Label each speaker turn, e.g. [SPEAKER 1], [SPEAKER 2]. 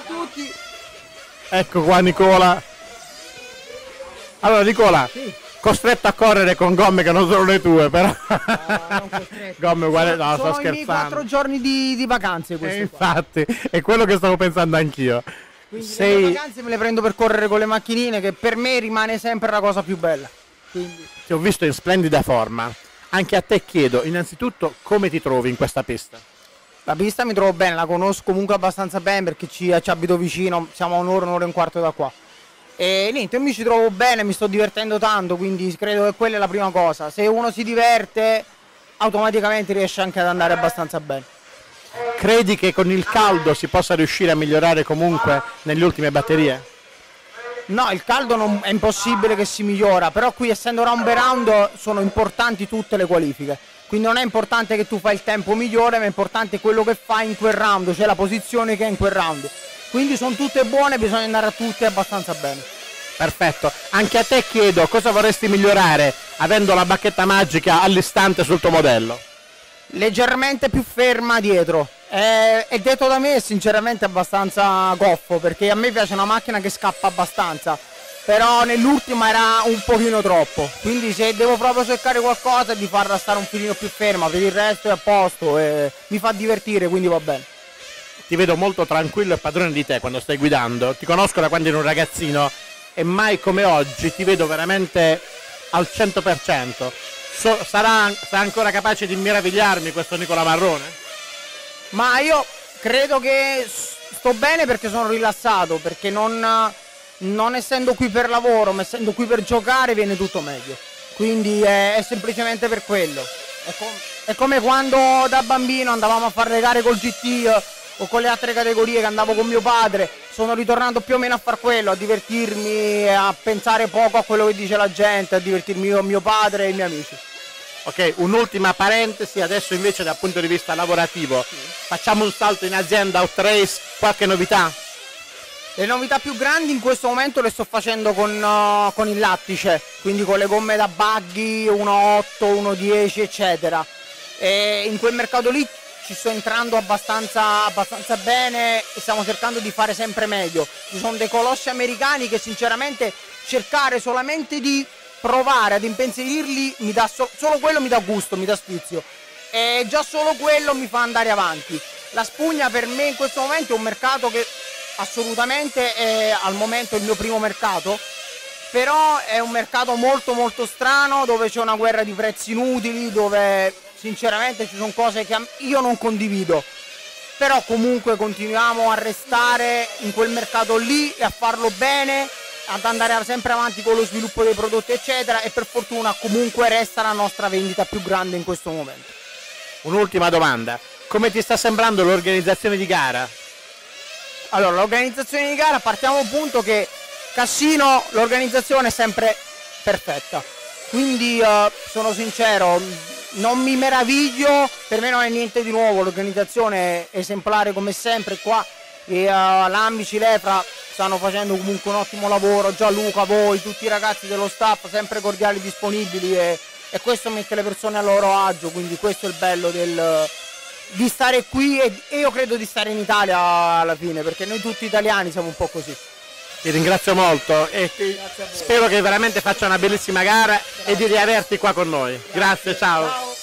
[SPEAKER 1] tutti.
[SPEAKER 2] Ecco qua Nicola. Allora Nicola,
[SPEAKER 1] Sì.
[SPEAKER 2] costretto a correre con gomme che non sono le tue, però.
[SPEAKER 1] Non costretto.
[SPEAKER 2] Gomme uguali, no, sto
[SPEAKER 1] Sono i miei
[SPEAKER 2] scherzando.
[SPEAKER 1] 4 giorni di vacanze
[SPEAKER 2] E
[SPEAKER 1] queste qua.
[SPEAKER 2] infatti, è quello che stavo pensando anch'io.
[SPEAKER 1] Quindi le
[SPEAKER 2] Sei,
[SPEAKER 1] mie vacanze me le prendo per correre con le macchinine, che per me rimane sempre la cosa più bella. Quindi
[SPEAKER 2] ti ho visto in splendida forma. Anche a te chiedo, innanzitutto, come ti trovi in questa pista?
[SPEAKER 1] la pista mi trovo bene, la conosco comunque abbastanza bene perché ci abito vicino, siamo a un'ora e un quarto da qua. E niente, io mi ci trovo bene, mi sto divertendo tanto, quindi credo che quella è la prima cosa. Se uno si diverte, automaticamente riesce anche ad andare abbastanza bene.
[SPEAKER 2] Credi che con il caldo si possa riuscire a migliorare comunque nelle ultime batterie?
[SPEAKER 1] No, il caldo è impossibile che si migliora, però qui essendo round by round sono importanti tutte le qualifiche. Quindi non è importante che tu fai il tempo migliore, ma è importante quello che fai in quel round, cioè la posizione che è in quel round. Quindi sono tutte buone, bisogna andare a tutte abbastanza bene.
[SPEAKER 2] Perfetto, anche a te chiedo cosa vorresti migliorare avendo la bacchetta magica all'istante sul tuo modello?
[SPEAKER 1] Leggermente più ferma dietro. E detto da me è sinceramente abbastanza goffo, perché a me piace una macchina che scappa abbastanza, però nell'ultima era un pochino troppo, quindi se devo proprio cercare qualcosa di farla stare un filino più ferma, per il resto è a posto e mi fa divertire, quindi va bene.
[SPEAKER 2] Ti vedo molto tranquillo e padrone di te quando stai guidando, ti conosco da quando eri un ragazzino e mai come oggi ti vedo veramente al 100%. Sarà ancora capace di meravigliarmi questo Nicola Marrone?
[SPEAKER 1] Ma io credo che sto bene perché sono rilassato, perché non essendo qui per lavoro, ma essendo qui per giocare viene tutto meglio. Quindi è semplicemente per quello. È come quando da bambino andavamo a fare le gare col GT o con le altre categorie che andavo con mio padre, sono ritornato più o meno a far quello, a divertirmi, a pensare poco a quello che dice la gente, a divertirmi io, mio padre e i miei amici.
[SPEAKER 2] Ok, un'ultima parentesi, adesso invece dal punto di vista lavorativo, facciamo un salto in azienda Outrace, qualche novità?
[SPEAKER 1] Le novità più grandi in questo momento le sto facendo con il lattice, quindi con le gomme da buggy 1.8, 1.10 eccetera. E in quel mercato lì ci sto entrando abbastanza bene e stiamo cercando di fare sempre meglio. Ci sono dei colossi americani che sinceramente cercare solamente di provare ad impensierirli mi dà solo quello mi dà gusto, mi dà sfizio e già solo quello mi fa andare avanti. La spugna per me in questo momento è un mercato che assolutamente è al momento il mio primo mercato, però è un mercato molto molto strano dove c'è una guerra di prezzi inutili, dove sinceramente ci sono cose che io non condivido, però comunque continuiamo a restare in quel mercato lì e a farlo bene, ad andare sempre avanti con lo sviluppo dei prodotti eccetera, e per fortuna comunque resta la nostra vendita più grande in questo momento.
[SPEAKER 2] Un'ultima domanda, come ti sta sembrando l'organizzazione di gara?
[SPEAKER 1] Allora, l'organizzazione di gara, partiamo dal punto che Cassino l'organizzazione è sempre perfetta, quindi sono sincero, non mi meraviglio, per me non è niente di nuovo, l'organizzazione è esemplare come sempre qua, e l'Ambici, l'Efra stanno facendo comunque un ottimo lavoro, Gianluca, voi, tutti i ragazzi dello staff sempre cordiali, disponibili e questo mette le persone a loro agio, quindi questo è il bello di stare qui e io credo di stare in Italia alla fine, perché noi tutti italiani siamo un po' così.
[SPEAKER 2] Ti ringrazio molto e spero che veramente faccia una bellissima gara e di riaverti qua con noi. Grazie, ciao.